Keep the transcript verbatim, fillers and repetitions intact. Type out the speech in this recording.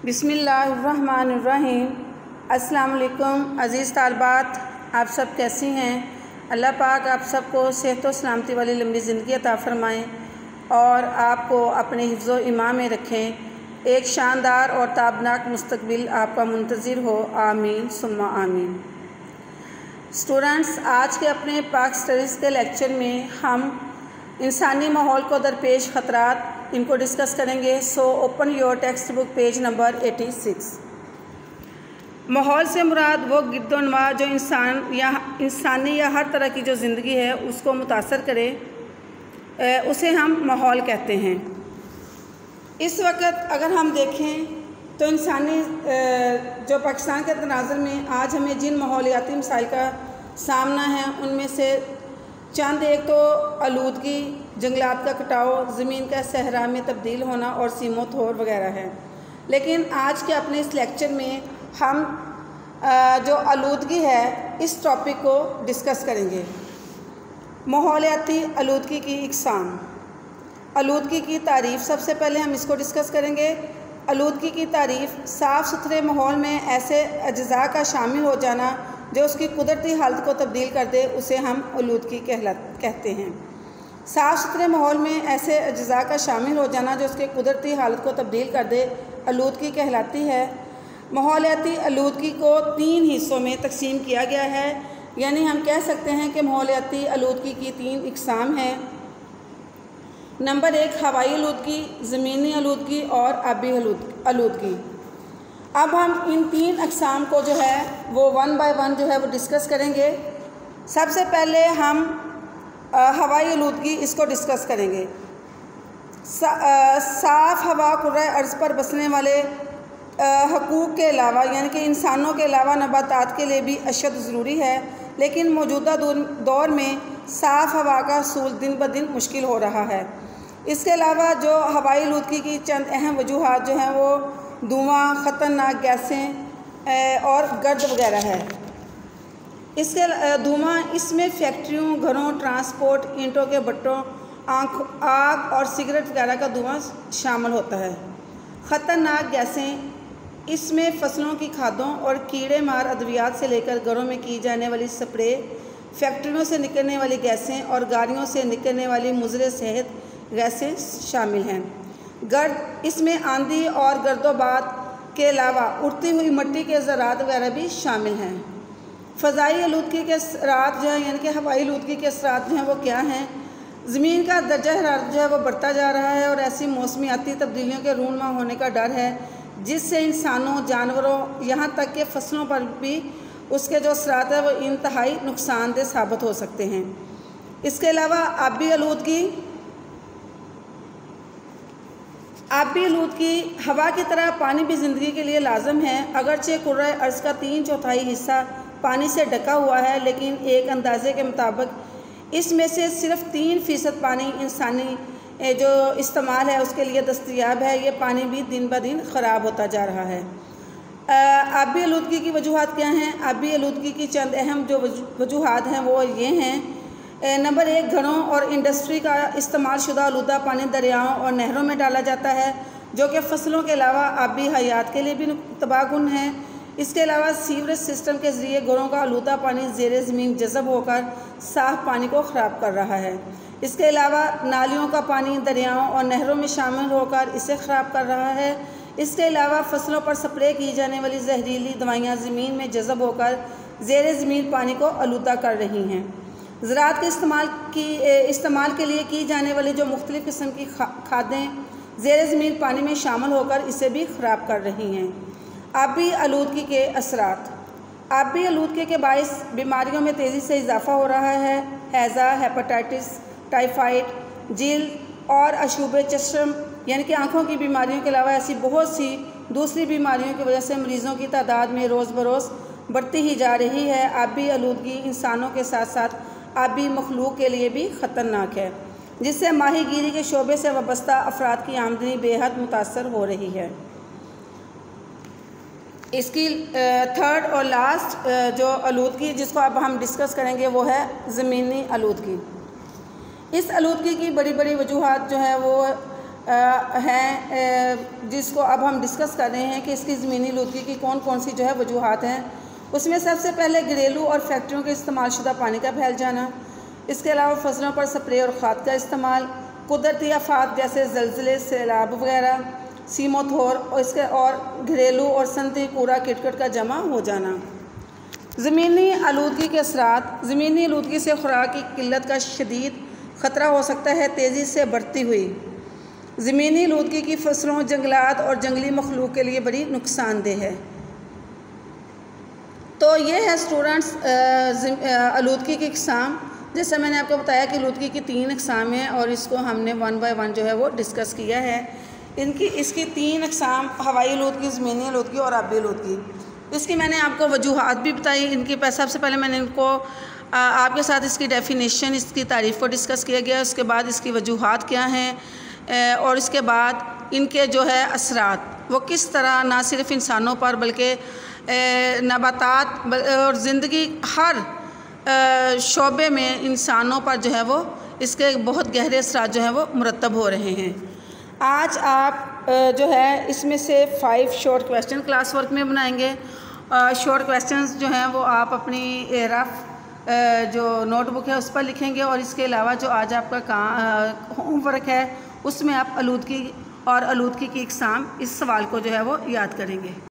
बिस्मिल्लाहिर्रहमानिर्रहीम। अस्सलाम वालेकुम अज़ीज़ तालबात, आप सब कैसी हैं? अल्लाह पाक आप सबको सेहत व सलामती वाली लंबी ज़िंदगी अता फ़रमाएँ और आपको अपने हिफ्ज़ व ईमान में रखें। एक शानदार और ताबनाक मुस्तक़बिल आपका मुंतज़िर हो, आमीन सुम्मा आमीन। स्टूडेंट्स, आज के अपने पाक स्टडीज़ के लेक्चर में हम इंसानी माहौल को दरपेश ख़तरात इनको डिस्कस करेंगे। So open your text book page number छियासी। माहौल से मुराद वो गिरदोनवा जो इंसान या इंसानी या हर तरह की जो ज़िंदगी है उसको मुतासर करे, उसे हम माहौल कहते हैं। इस वक्त अगर हम देखें तो इंसानी जो पाकिस्तान के तनाज़ुर में आज हमें जिन माहौलियाती मसाइल का सामना है उनमें से चंद एक तो आलूदगी, जंगलात का कटाव, ज़मीन का सहरा में तब्दील होना और सीमो थोर वगैरह है। लेकिन आज के अपने इस लेक्चर में हम जो आलूदगी है इस टॉपिक को डिस्कस करेंगे। माहौलियाती आलूदगी की इकसाम, आलूदगी की तारीफ़, सबसे पहले हम इसको डिस्कस करेंगे। आलूदगी की तारीफ़ साफ़ सुथरे माहौल में ऐसे अज्ज़ा का शामिल हो जाना जो उसकी कुदरती हालत को तब्दील कर दे, उसे हम आलूदगी कहला कहते हैं। साफ़ सुथरे माहौल में ऐसे अज्ज़ा का शामिल हो जाना जो उसके कुदरती हालत को तब्दील कर दे, आलूदगी कहलाती है। माहौलियाती आलूदगी को तीन हिस्सों में तकसीम किया गया है, यानी हम कह सकते हैं कि माहौलियाती आलूदगी की तीन इकसाम हैं। नंबर एक हवाई आलूदगी, ज़मीनी आलूदगी और आबी आलूदगी। अब हम इन तीन अक़साम को जो है वो वन बाय वन जो है वो डिस्कस करेंगे। सबसे पहले हम आ, हवाई आलूदगी इसको डिस्कस करेंगे। सा, आ, साफ़ हवा कुर्रा अर्ज़ पर बसने वाले हकूक़ के अलावा यानी कि इंसानों के अलावा नबातात के लिए भी अशद ज़रूरी है, लेकिन मौजूदा दौर में साफ़ हवा का हसूल दिन ब दिन मुश्किल हो रहा है। इसके अलावा जो हवाई आलूदगी की चंद अहम वजूहात जो हैं वो धुआं, ख़तरनाक गैसें और गर्द वगैरह है। इसके धुआं, इसमें फैक्ट्रियों, घरों, ट्रांसपोर्ट, ईंटों के भट्टों, आँख आग और सिगरेट वगैरह का धुआं शामिल होता है। ख़तरनाक गैसें, इसमें फसलों की खादों और कीड़े मार अद्वियात से लेकर घरों में की जाने वाली स्प्रे, फैक्ट्रियों से निकलने वाली गैसें और गाड़ियों से निकलने वाली मुज़र सेहत गैसें शामिल हैं। गर्द, इसमें आंधी और गर्दोबाद के अलावा उड़ती हुई मिट्टी के ज़रात वगैरह भी शामिल हैं। फ़ज़ाई आलूदगी के असरात जो हैं यानी कि हवाई आलूदगी के असरात जो हैं वो क्या हैं? ज़मीन का दर्जा हरारत जो है वो बढ़ता जा रहा है और ऐसी मौसमियाती तब्दीलियों के रूनमा होने का डर है जिससे इंसानों, जानवरों, यहाँ तक कि फसलों पर भी उसके जो असरात है वो इंतहाई नुकसानदेह साबित हो सकते हैं। इसके अलावा आबी आलूदगी, आबी आलूदगी हवा की तरह पानी भी ज़िंदगी के लिए लाजम है। अगरचे कुर्रा अर्ज़ का तीन चौथाई हिस्सा पानी से ढका हुआ है, लेकिन एक अंदाजे के मुताबिक इसमें से सिर्फ तीन फ़ीसद पानी इंसानी जो इस्तेमाल है उसके लिए दस्तयाब है। ये पानी भी दिन ब दिन ख़राब होता जा रहा है। आबी आलूदगी की वजूहात क्या हैं? आबी आलूदगी की चंद अहम जो वजूहात हैं वो ये हैं। नंबर एक, घरों और इंडस्ट्री का इस्तेमाल शुदा आलूदा पानी दरियाओं और नहरों में डाला जाता है जो कि फ़सलों के अलावा आबी हयात के लिए भी तबाहकुन है। इसके अलावा सीवरेज सिस्टम के ज़रिए घरों का आलूदा पानी ज़ेरे ज़मीन जज़ब होकर साफ़ पानी को ख़राब कर रहा है। इसके अलावा नालियों का पानी दरियाओं और नहरों में शामिल होकर इसे ख़राब कर रहा है। इसके अलावा फसलों पर स्प्रे की जाने वाली जहरीली दवाइयाँ ज़मीन में जज़ब होकर ज़ेरे ज़मीन पानी को आलूदा कर रही हैं। ज़राअत के इस्तेमाल की इस्तेमाल के लिए की जाने वाली जो मुख्तलिफ़ किस्म की खादें ज़ेरे ज़मीन पानी में शामिल होकर इसे भी ख़राब कर रही हैं। आबी आलूदगी के असरात, आबी आलूदगी के बाइस बीमारियों में तेज़ी से इजाफ़ा हो रहा है। हैज़ा, हेपेटाइटिस, टाइफाइड, जिल्द और अशूबे चश्म यानी कि आँखों की बीमारियों के अलावा ऐसी बहुत सी दूसरी बीमारियों की वजह से मरीज़ों की तादाद में रोज़ बरोज़ बढ़ती ही जा रही है। आबी आलूदगी इंसानों के साथ साथ आबी मखलूक के लिए भी ख़तरनाक है, जिससे माहीगीरी के शोबे से वाबस्ता अफराद की आमदनी बेहद मुतासर हो रही है। इसकी थर्ड और लास्ट जो आलूदगी जिसको अब हम डिस्कस करेंगे वो है ज़मीनी आलूदगी। इस आलूदगी की बड़ी बड़ी वजूहात जो है वो हैं जिसको अब हम डिस्कस कर रहे हैं कि इसकी ज़मीनी आलूदगी की कौन कौन सी जो है वजूहात हैं। उसमें सबसे पहले घरेलू और फैक्ट्रियों के इस्तेमाल शुदा पानी का फैल जाना, इसके अलावा फसलों पर स्प्रे और खाद का इस्तेमाल, कुदरती आफात जैसे ज़लज़ले, सैलाब वगैरह, सीमोथोर और इसके और घरेलू और सनती कूड़ा किटकट का जमा हो जाना। ज़मीनी आलूदगी के असरात। ज़मीनी आलूदगी से खुराक की किल्लत का शदीद ख़तरा हो सकता है। तेज़ी से बढ़ती हुई ज़मीनी आलूदगी की फसलों, जंगलात और जंगली मखलूक के लिए बड़ी नुकसानदेह है। तो ये है स्टूडेंट्स आलूदगी की इकसाम। जैसे मैंने आपको बताया कि आलूदगी की तीन इकसाम हैं और इसको हमने वन बाय वन जो है वो डिस्कस किया है। इनकी इसकी तीन इकसाम हवाई आलूदगी, ज़मीनी आलूदगी और आबी आलूदगी। इसकी मैंने आपको वजूहात भी बताई। इनकी सबसे पहले मैंने इनको आ, आपके साथ इसकी डेफिनेशन, इसकी तारीफ़ को डिस्कस किया गया। उसके बाद इसकी वजूहात क्या हैं और इसके बाद इनके जो है असरात वो किस तरह ना सिर्फ इंसानों पर बल्कि नबातात और ज़िंदगी हर शोबे में इंसानों पर जो है वो इसके बहुत गहरे असरात जो है वो मुरतब हो रहे हैं। आज आप जो है इसमें से five short question class work में बनाएंगे। शॉर्ट क्वेश्चंस जो हैं वो आप अपनी रफ जो नोटबुक है उस पर लिखेंगे और इसके अलावा जो आज आपका काम होमवर्क है उसमें आप आलूदगी और आलूदगी की इकसाम इस सवाल को जो है वो याद करेंगे।